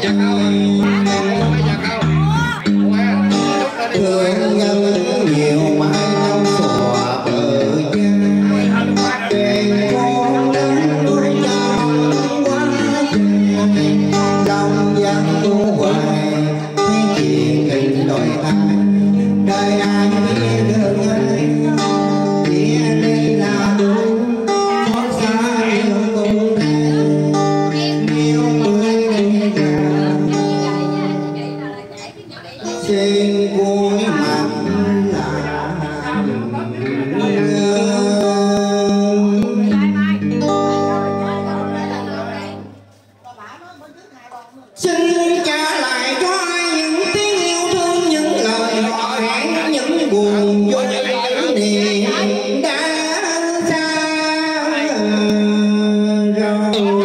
thương nhân nhiều mãi trong sủa bờ gian đèn con đứng đuôi nhau quá trong gian tu hoài thấy chuyện tình đổi thay đời ai biết được ai kia đây là đúng xót xa yêu cũng nhiều người đây xin cuối mặt xin trả lại cho ai những tiếng yêu thương, những lời hò hẹn, những buồn vui niềm đã xa rồi.